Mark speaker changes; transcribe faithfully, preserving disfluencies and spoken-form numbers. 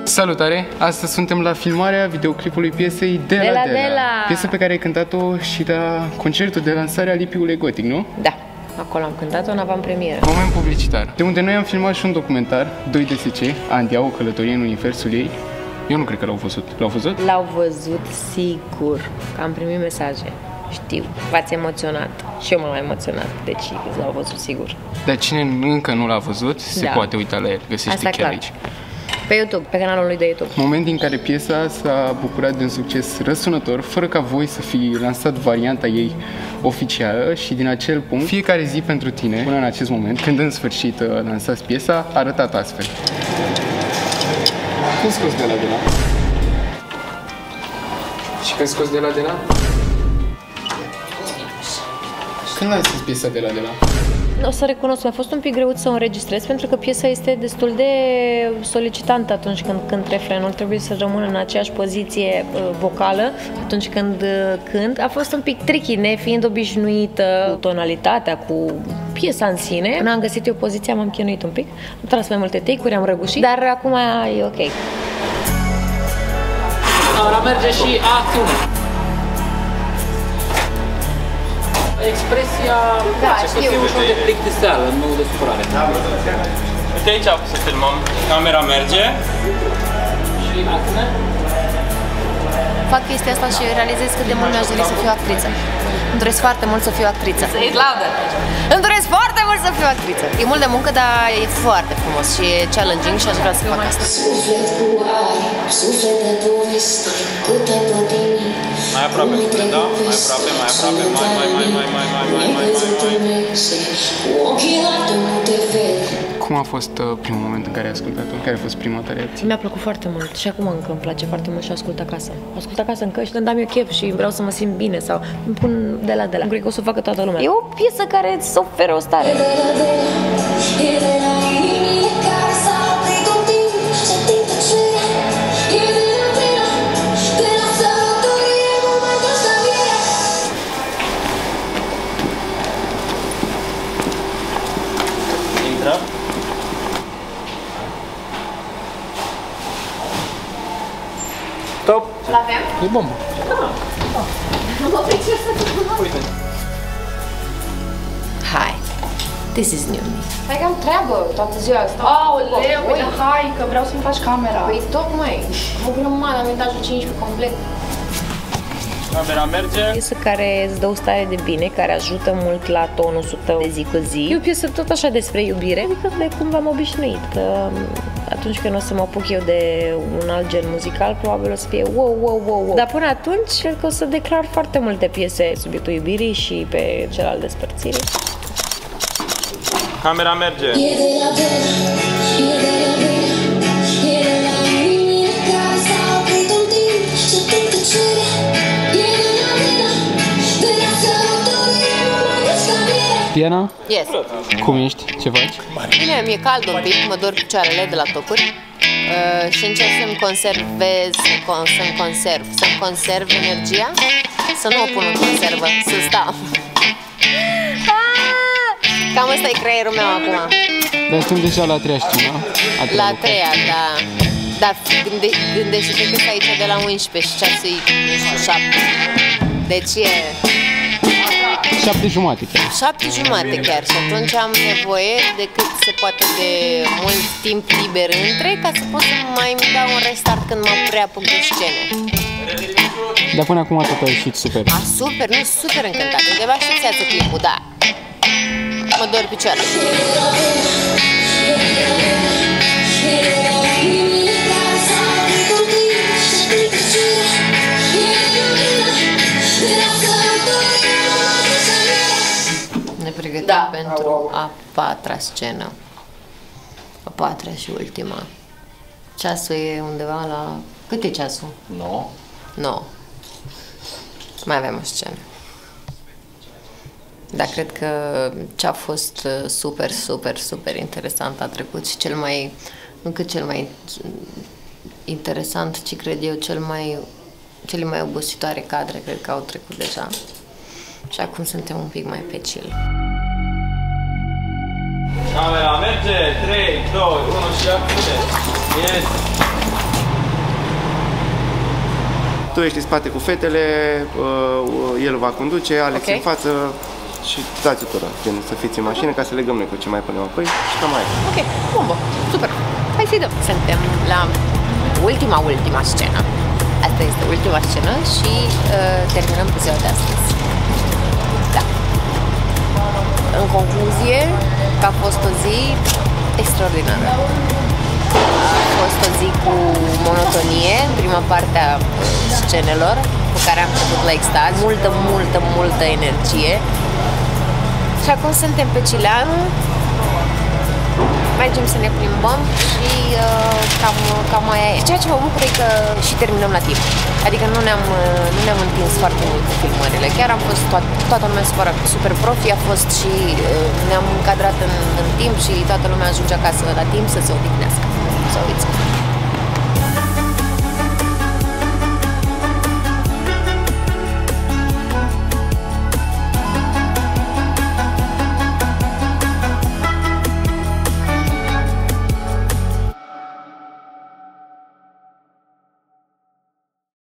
Speaker 1: Salutare! Astăzi suntem la filmarea videoclipului piesei De la De La, de la. Piesă pe care ai cântat-o și la concertul de lansare al I P-ului Gotic, nu?
Speaker 2: Da, acolo am cântat-o în avantpremieră.
Speaker 1: Moment publicitar. De unde noi am filmat și un documentar, doi D S C, Andia, o călătorie în universul ei. Eu nu cred că l-au văzut. L-au văzut?
Speaker 2: L-au văzut, sigur. Că am primit mesaje. Știu, v-ați emoționat. Și eu m-am emoționat, deci l-au văzut sigur.
Speaker 1: Dar cine încă nu l-a văzut, se
Speaker 2: da.
Speaker 1: poate uita la el. Găsește
Speaker 2: asta
Speaker 1: chiar
Speaker 2: clar.
Speaker 1: aici.
Speaker 2: Pe YouTube, pe canalul lui de YouTube.
Speaker 1: Moment din care piesa s-a bucurat de un succes răsunător, fără ca voi să fi lansat varianta ei oficială, și din acel punct, fiecare zi pentru tine, până în acest moment, când în sfârșit lansați piesa, a arătat astfel. Când scos de la de la? Și când scos de la de la? Când lansezi piesa de la de la?
Speaker 2: O să recunosc, mi-a fost un pic greu să o înregistrez pentru că piesa este destul de solicitantă atunci când cânt refrenul. Trebuie să rămân în aceeași poziție uh, vocală atunci când uh, cânt. A fost un pic tricky, nefiind obișnuită cu tonalitatea, cu piesa în sine. Când am găsit eu poziția, m-am chinuit un pic. Am tras mai multe take-uri, am răgușit, dar acum e ok.
Speaker 3: Ora merge și acțiune. Expresia
Speaker 2: da,
Speaker 3: face că fie ușor de plictiseală, nu de supărare.
Speaker 4: Uite aici să filmăm. Camera merge.
Speaker 3: Și acțiune?
Speaker 5: Fac chestia asta și realizez cât de mult mi-aș dori să fiu actriță. Îmi doresc foarte mult să fiu actriță.
Speaker 2: Say it louder!
Speaker 5: Îmi doresc foarte mult să fiu actriță. E mult de muncă, dar e foarte frumos și e challenging și aș vrea să fac asta.
Speaker 4: Mai aproape, da? Mai aproape, mai aproape, mai, mai, mai, mai, mai, mai, mai, mai, mai, mai.
Speaker 1: Cum a fost uh, primul moment în care ai ascultat-o? Care a fost prima ta reacție?
Speaker 2: Mi-a plăcut foarte mult și acum încă îmi place foarte mult și ascult acasă. Ascult acasă în căști când am eu chef și vreau să mă simt bine sau îmi pun de la de la. Cred că o să o facă toată lumea. E o piesă care îți oferă o stare.
Speaker 4: Intră. Stop!
Speaker 5: L-avem?
Speaker 1: E bombă.
Speaker 4: Uite.
Speaker 5: Hai, this is new me.
Speaker 6: Hai că am treabă toată ziua asta. Aoleu, uite, hai că vreau să-mi faci camera.
Speaker 5: Păi tocmai, am o grămadă, am etajul cincisprezece complet.
Speaker 4: Camera merge.
Speaker 2: O piesă care îți dă o stare de bine, care ajută mult la tonusul tău de zi cu zi. E o piesă tot așa despre iubire, adică de cum v-am obișnuit, că atunci când o să mă apuc eu de un alt gen muzical, probabil o să fie wow, wow, wow, wow. Dar până atunci, cred că o să declar foarte multe piese, subiectul iubirii și pe cel al despărțirii.
Speaker 4: Camera merge.
Speaker 1: Diana?
Speaker 5: Yes.
Speaker 1: Cum ești? Ce faci?
Speaker 5: Bine, mi-e cald un pic, mă dor picioarele de la tocuri uh, și încerc să-mi conservez, să-mi conserv, să-mi conserv energia, să nu o pun în conservă, să stau. Cam ăsta e creierul meu acum.
Speaker 1: Dar suntem deja la a treia scenă.
Speaker 5: La a treia, da. Dar gânde, gândește-te că sunt aici de la unsprezece și ceasul e, nu știu, șapte. Deci e...
Speaker 1: Șapte jumate chiar.
Speaker 5: Șapte jumate chiar și atunci am nevoie de cât se poate de mult timp liber între ca să pot să mai îmi dau un restart când mă reapuc de scene.
Speaker 1: Dar până acum tot a ieșit super.
Speaker 5: A, super, nu, super încântat. Undeva așteptați clipul, da. Mă dor picioarele. Ne pregătim da. pentru a patra scenă. A patra și ultima. Ceasul e undeva la... Cât e ceasul?
Speaker 4: nouă.
Speaker 5: nouă. Mai avem o scenă. Dar cred că ce a fost super, super, super interesant a trecut și cel mai, nu că cel mai interesant, ci cred eu cel mai, cele mai obositoare cadre cred că au trecut deja. Și acum suntem un pic mai pe chill.
Speaker 4: Camera merge, trei, doi, unu și acțiune. Yes.
Speaker 7: Tu ești în spate cu fetele, uh, el va conduce, Alex
Speaker 5: Okay.
Speaker 7: în față și dați-o tură, gen să fiți în mașină ca să legăm noi cu ce mai punem apoi și cam mai.
Speaker 5: Ok, bombă, super. Hai să-i dăm. Suntem la ultima, ultima scenă. Asta este ultima scenă și uh, terminăm cu ziua de astăzi. Da. În concluzie, că a fost o zi extraordinară. A fost o zi cu monotonie în prima parte a scenelor cu care am trecut la extaz. Multă, multă, multă energie. Și acum suntem pe Cileanu. Mergem să ne plimbăm și uh, cam, cam aia e. Ceea ce mă bucur e că și terminăm la timp. Adică nu ne-am, nu ne-am întins foarte mult cu filmările. Chiar am fost toat, toată lumea super, super profi, a fost și uh, ne-am încadrat în, în timp și toată lumea ajunge acasă la timp să se odihnească. So it's